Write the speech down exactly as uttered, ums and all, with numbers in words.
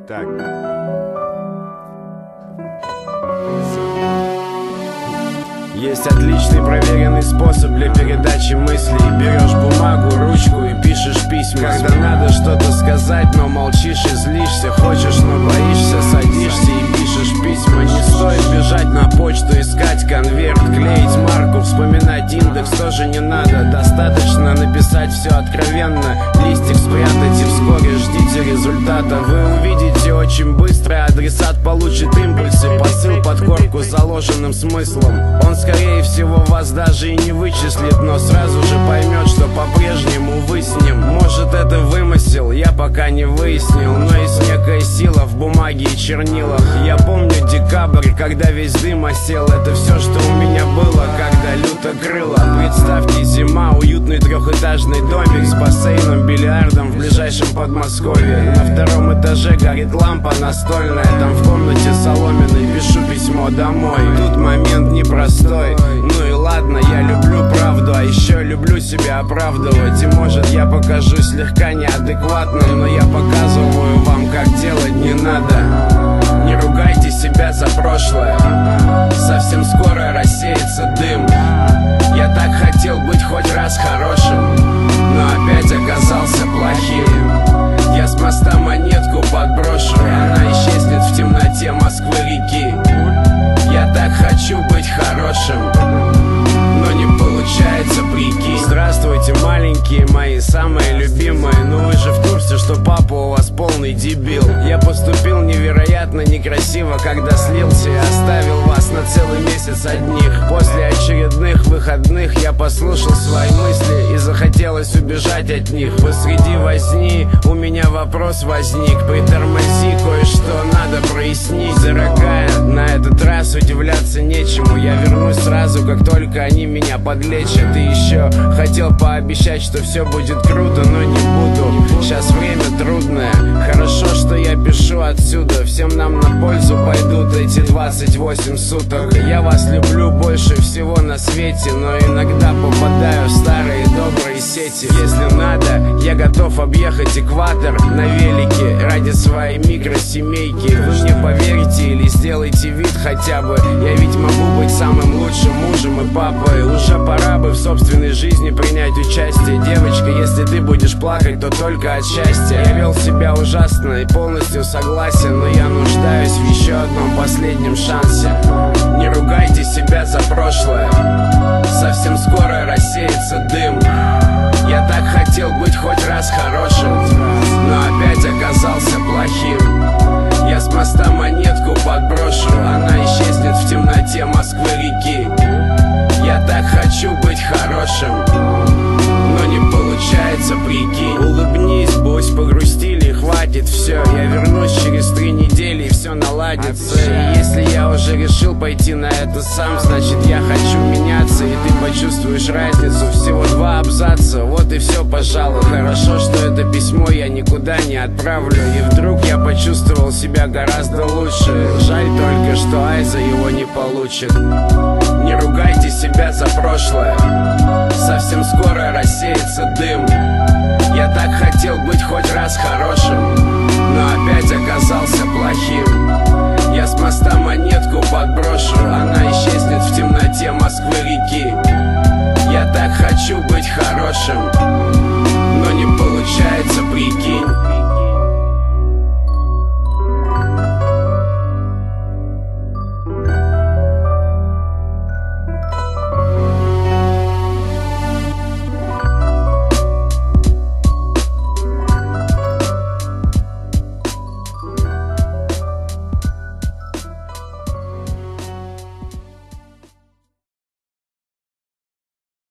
Так. Есть отличный проверенный способ для передачи мыслей. Берешь бумагу, ручку и пишешь письма. Когда надо что-то сказать, но молчишь и злишься. Хочешь, но боишься, садишься и пишешь письма. Не стоит бежать на почту, искать конверт, клеить марку, вспоминать индекс тоже не надо. Достаточно написать все откровенно, листик спрятать и вскоре ждите результата. Вы увидите очень быстро, адресат получит импульсы, посыл под корку с заложенным смыслом. Он скорее всего вас даже и не вычислит, но сразу же поймет, что по-прежнему вы с ним. Может, это вымысел, я пока не выяснил, но есть некая сила в бумаге и чернилах. Я помню декабрь, когда весь дым осел. Это все, что у меня было, когда люто крыло. Представьте, зима, уютный трехэтажный домик с бассейном, бильярдом в ближайшем Подмосковье. На втором этаже горит лампа настольная, там в комнате соломенной пишу письмо домой. Тут момент непростой, ну и ладно, я люблю правду, а еще люблю себя оправдывать. И может я покажусь слегка неадекватным, но я показываю вам, как делать не надо. Не ругайте себя за прошлое, совсем скоро рассеется дым. Я так хотел быть хоть раз хорошим, но опять оказался плохим. Я с моста монетку подброшу, и она исчезнет в темноте Москвы-реки. Я так хочу быть хорошим, но не получается, прикинь. Здравствуйте, маленькие мои, самые любимые. Ну вы же в курсе, что папа у вас полный дебил. Я поступил невероятно некрасиво, когда слился и оставил вас на целый месяц одних. После очередных выходных я послушал свои мысли и захотелось убежать от них. Посреди возни у меня вопрос возник. Притормози, кое-что надо прояснить. Дорогая, на этот раз удивляться нечему. Я вернусь сразу, как только они меня подлечат. И еще хотел пообещать, что все будет круто, но не буду. Сейчас время трудное. Хорошо, что я пишу отсюда. Всем нам на пользу пойдут эти двадцать восемь суток. Я вас люблю больше всего на свете, но иногда попадаю в старые добрые сети. Если надо, я готов объехать экватор на велике ради своей микросемейки. Вы мне поверите или сделайте вид хотя бы. Я ведь могу быть самым лучшим мужем и папой. Уже пора бы в собственной жизни принять участие. Девочка, если ты будешь плакать, то только от счастья. Я вел себя ужасно и полностью согласен, но я нуждаюсь в еще одном последнем шансе. Не ругайте себя за прошлое, совсем скоро рассеется дым. Я так хотел быть хоть раз хорошим, но опять оказался плохим. Я с моста монетку подброшу, она исчезнет в темноте Москвы-реки. Я так хочу быть хорошим, но не получается, прикинь. Улыбнись, будь погрустили, хватит все. Я вернусь через три недели и все наладится. И если я уже решил пойти на это сам, значит я хочу меняться, и ты почувствуешь разницу. Всего два абзаца, вот и все, пожалуй. Хорошо, что это письмо я никуда не отправлю, и вдруг я почувствовал себя гораздо лучше. Жаль только, что Айза его не получит. Не ругайте себя за прошлое, совсем скоро рассеется дым. Я так хотел быть хоть раз хорошим, но опять оказался плохим. Я с моста монетку подброшу, она исчезнет в темноте Москвы-реки. Я так хочу быть хорошим, но не получается, прикинь.